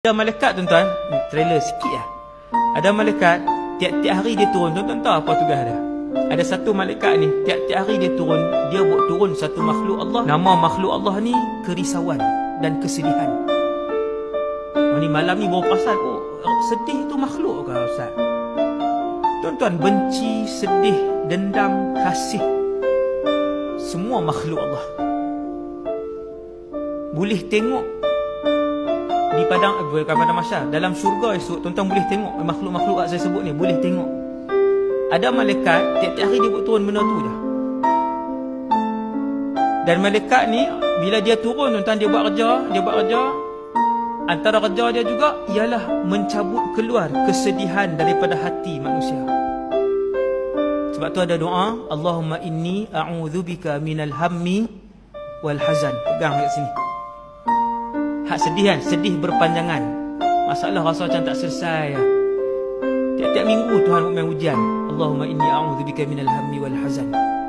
Ada malaikat tuan-tuan, trailer sikit lah. Ada malaikat, tiap-tiap hari dia turun. Tuan-tuan tahu apa tugas dia? Ada satu malaikat ni, tiap-tiap hari dia turun. Dia buat turun satu makhluk Allah. Nama makhluk Allah ni kerisauan dan kesedihan. Ni malam ni baru perasan, oh sedih tu makhluk ke Ustaz? Tuan-tuan, benci, sedih, dendam, kasih, semua makhluk Allah. Boleh tengok di padang mahsyar, dalam syurga esok, tuan-tuan boleh tengok makhluk-makhluk yang saya sebut ni, boleh tengok. Ada malaikat, tiap-tiap hari dia buat turun benda tu je. Dan malaikat ni, bila dia turun tuan-tuan, dia buat kerja. Antara kerja dia juga ialah mencabut keluar kesedihan daripada hati manusia. Sebab tu ada doa, Allahumma inni a'udzubika minal hammi wal hazan. Pegang kat sini. Hak sedih kan, sedih berpanjangan. Masalah rasa macam tak selesai. Tiap-tiap minggu Tuhan main ujian. Allahumma inni a'udzubika minal hammi wal hazan.